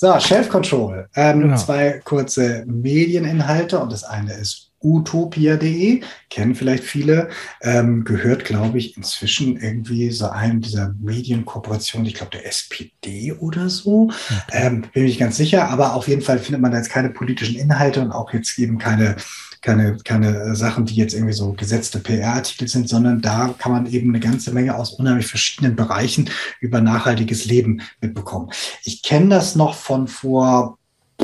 So, Shelf Control. Genau. Zwei kurze Medieninhalte und das eine ist utopia.de, kennen vielleicht viele, gehört, glaube ich, inzwischen irgendwie so einem dieser Medienkooperationen, ich glaube der SPD oder so, Okay. bin ich ganz sicher, aber auf jeden Fall findet man da jetzt keine politischen Inhalte und auch jetzt eben keine Sachen, die jetzt irgendwie so gesetzte PR-Artikel sind, sondern da kann man eben eine ganze Menge aus unheimlich verschiedenen Bereichen über nachhaltiges Leben mitbekommen. Ich kenne das noch von vor,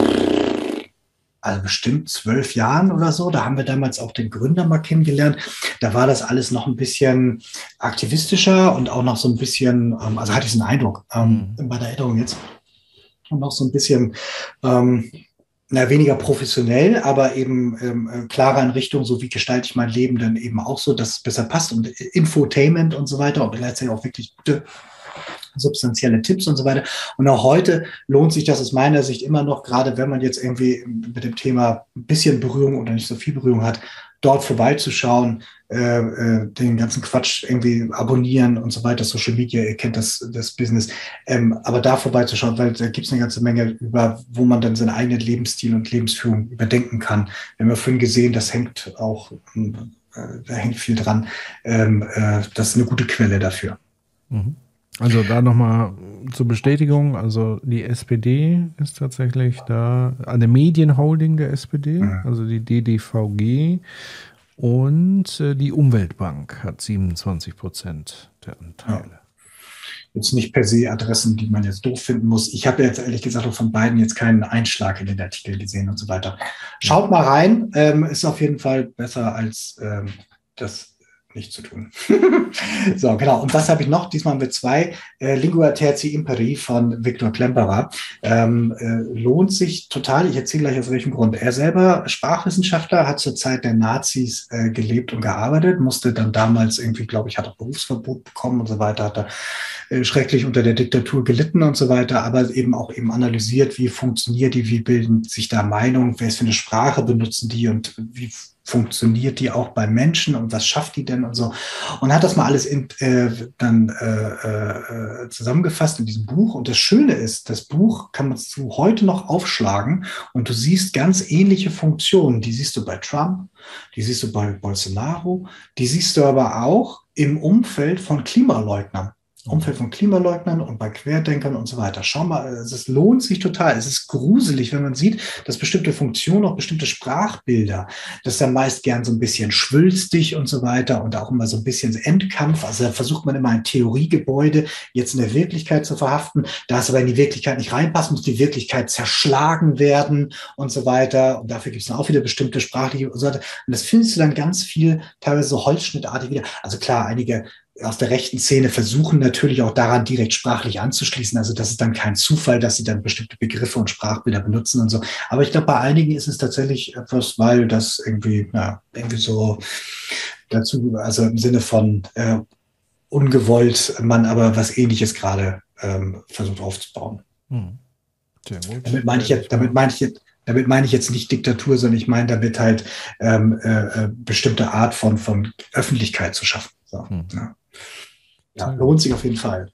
also bestimmt 12 Jahren oder so. Da haben wir damals auch den Gründer mal kennengelernt. Da war das alles noch ein bisschen aktivistischer und auch noch so ein bisschen, also hatte ich so einen Eindruck, Hm. bei der Erinnerung jetzt, und noch so ein bisschen ähm, weniger professionell, aber eben klarer in Richtung, so wie gestalte ich mein Leben dann eben auch so, dass es besser passt und Infotainment und so weiter und letztendlich auch wirklich gute substanzielle Tipps und so weiter. Und auch heute lohnt sich das aus meiner Sicht immer noch, gerade wenn man jetzt irgendwie mit dem Thema ein bisschen Berührung oder nicht so viel Berührung hat, dort vorbeizuschauen, den ganzen Quatsch irgendwie abonnieren und so weiter, Social Media, ihr kennt das Business, aber da vorbeizuschauen, weil da gibt es eine ganze Menge über, wo man dann seinen eigenen Lebensstil und Lebensführung überdenken kann. Wir haben ja vorhin gesehen, das hängt auch, da hängt viel dran. Das ist eine gute Quelle dafür. Mhm. Also da nochmal zur Bestätigung, also die SPD ist tatsächlich da eine Medienholding der SPD, Mhm. also die DDVG und die Umweltbank hat 27% der Ja. Anteile. Jetzt nicht per se Adressen, die man jetzt doof finden muss. Ich habe jetzt ehrlich gesagt auch von beiden jetzt keinen Einschlag in den Artikel gesehen und so weiter. Ja. Schaut mal rein, ist auf jeden Fall besser als das nicht zu tun. So, genau. Und was habe ich noch? Diesmal haben wir zwei. Lingua Terzi Imperi von Viktor Klemperer. Lohnt sich total. Ich erzähle gleich aus welchem Grund. Er selber Sprachwissenschaftler, hat zur Zeit der Nazis gelebt und gearbeitet, musste dann damals irgendwie, glaube ich, hat auch Berufsverbot bekommen und so weiter, hat er schrecklich unter der Diktatur gelitten und so weiter, aber eben auch eben analysiert, wie funktioniert die, wie bilden sich da Meinungen, wer ist für eine Sprache benutzen die und wie funktioniert die auch bei Menschen und was schafft die denn und so. Und hat das mal alles dann zusammengefasst in diesem Buch. Und das Schöne ist, das Buch kann man zu heute noch aufschlagen und du siehst ganz ähnliche Funktionen. Die siehst du bei Trump, die siehst du bei Bolsonaro, die siehst du aber auch im Umfeld von Klimaleugnern. Mhm. Umfeld von Klimaleugnern und bei Querdenkern und so weiter. Schau mal, es lohnt sich total. Es ist gruselig, wenn man sieht, dass bestimmte Funktionen, auch bestimmte Sprachbilder, das ist dann meist gern so ein bisschen schwülstig und so weiter und auch immer so ein bisschen Endkampf. Also da versucht man immer ein Theoriegebäude jetzt in der Wirklichkeit zu verhaften. Da es aber in die Wirklichkeit nicht reinpasst, muss die Wirklichkeit zerschlagen werden und so weiter. Und dafür gibt es dann auch wieder bestimmte sprachliche und so weiter. Und das findest du dann ganz viel, teilweise so holzschnittartig wieder. Also klar, einige aus der rechten Szene versuchen natürlich auch daran direkt sprachlich anzuschließen. Also das ist dann kein Zufall, dass sie dann bestimmte Begriffe und Sprachbilder benutzen und so. Aber ich glaube, bei einigen ist es tatsächlich etwas, weil das irgendwie, ja, irgendwie so dazu, also im Sinne von ungewollt, man aber was Ähnliches gerade versucht aufzubauen. Mhm. Sehr gut, Damit meine ich werde jetzt, ich mal. damit meine ich jetzt nicht Diktatur, sondern ich meine damit halt bestimmte Art von Öffentlichkeit zu schaffen. So, Mhm. ja. Ja, Sehr gut. lohnt sich auf jeden Fall.